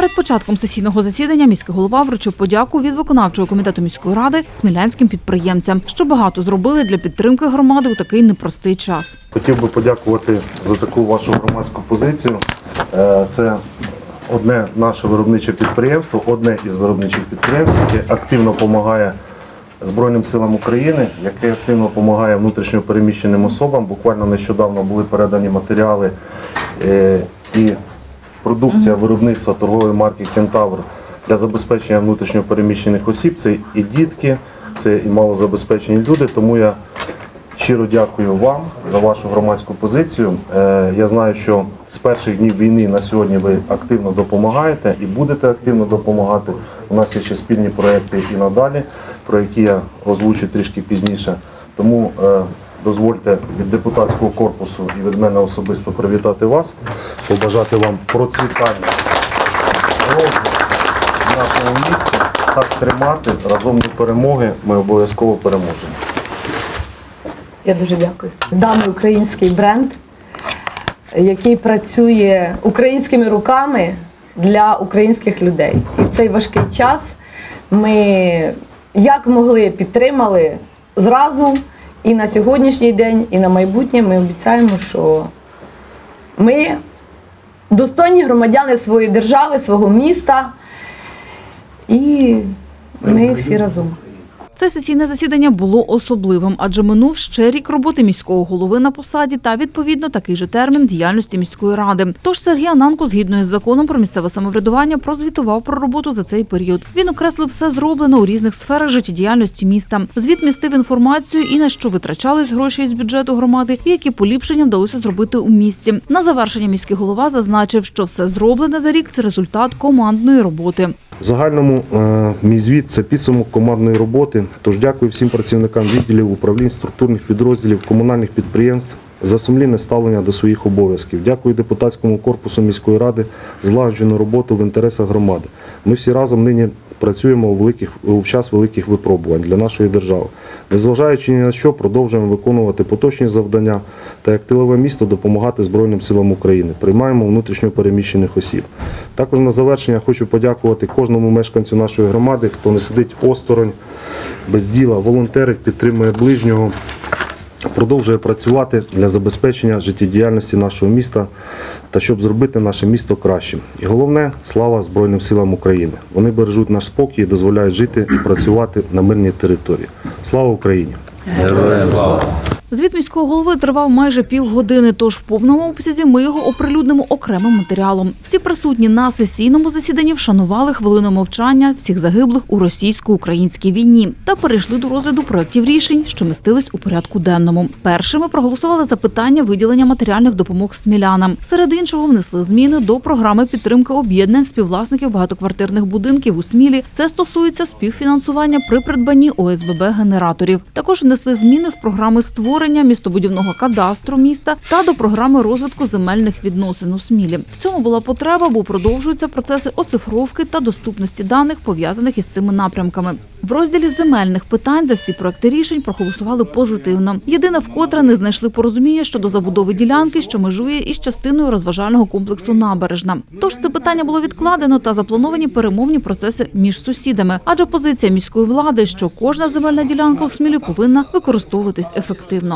Перед початком сесійного засідання міський голова вручив подяку від виконавчого комітету міської ради смілянським підприємцям, що багато зробили для підтримки громади у такий непростий час. Хотів би подякувати за таку вашу громадську позицію. Це одне наше виробниче підприємство, одне із виробничих підприємств, яке активно допомагає Збройним силам України, яке активно допомагає внутрішньо переміщеним особам. Буквально нещодавно були передані матеріали і продукція виробництва торгової марки «Кентавр» для забезпечення внутрішньо переміщених осіб. Це і дітки, це і малозабезпечені люди. Тому я щиро дякую вам за вашу громадську позицію. Я знаю, що з перших днів війни на сьогодні ви активно допомагаєте і будете активно допомагати. У нас є ще спільні проекти і надалі, про які я озвучу трішки пізніше. Тому дозвольте від депутатського корпусу і від мене особисто привітати вас, побажати вам процвітання, розвитку нашого міста, так тримати, разом до перемоги ми обов'язково переможемо. Я дуже дякую. Даний український бренд, який працює українськими руками для українських людей. І в цей важкий час ми як могли підтримали зразу і на сьогоднішній день, і на майбутнє. Ми обіцяємо, що ми достойні громадяни своєї держави, свого міста, і ми всі разом. Це сесійне засідання було особливим, адже минув ще рік роботи міського голови на посаді та, відповідно, такий же термін діяльності міської ради. Тож Сергій Ананко, згідно із законом про місцеве самоврядування, прозвітував про роботу за цей період. Він окреслив все зроблено у різних сферах життєдіяльності міста. Звіт містив інформацію і на що витрачались гроші із бюджету громади, і які поліпшення вдалося зробити у місті. На завершення міський голова зазначив, що все зроблене за рік – це результат командної роботи. В загальному мій звіт – це підсумок командної роботи. Тож дякую всім працівникам відділів, управлінь, структурних підрозділів, комунальних підприємств за сумлінне ставлення до своїх обов'язків. Дякую депутатському корпусу міської ради за злагоджену роботу в інтересах громади. Ми всі разом нині працюємо у час великих випробувань для нашої держави. Незважаючи ні на що, продовжуємо виконувати поточні завдання та як тилове місто допомагати Збройним силам України. Приймаємо внутрішньо переміщених осіб. Також на завершення хочу подякувати кожному мешканцю нашої громади, хто не сидить осторонь, без діла, волонтерить, підтримує ближнього, продовжує працювати для забезпечення життєдіяльності нашого міста та щоб зробити наше місто кращим. І головне – слава Збройним силам України. Вони бережуть наш спокій і дозволяють жити і працювати на мирній території. Слава Україні! Героям слава! Звіт міського голови тривав майже півгодини, тож в повному обсязі ми його оприлюднимо окремим матеріалом. Всі присутні на сесійному засіданні вшанували хвилиною мовчання всіх загиблих у російсько-українській війні та перейшли до розгляду проєктів рішень, що містились у порядку денному. Першими проголосували за питання виділення матеріальних допомог смілянам. Серед іншого внесли зміни до програми підтримки об'єднань співвласників багатоквартирних будинків у Смілі. Це стосується співфінансування при придбанні ОСББ-генераторів. Також внесли зміни в програми створення містобудівного кадастру міста та до програми розвитку земельних відносин у Смілі. В цьому була потреба, бо продовжуються процеси оцифровки та доступності даних, пов'язаних із цими напрямками. В розділі земельних питань за всі проекти рішень проголосували позитивно. Єдине, вкотре не знайшли порозуміння щодо забудови ділянки, що межує із частиною розважального комплексу «Набережна». Тож це питання було відкладено та заплановані перемовні процеси між сусідами. Адже позиція міської влади, що кожна земельна ділянка у Смілі повинна використовуватись ефективно.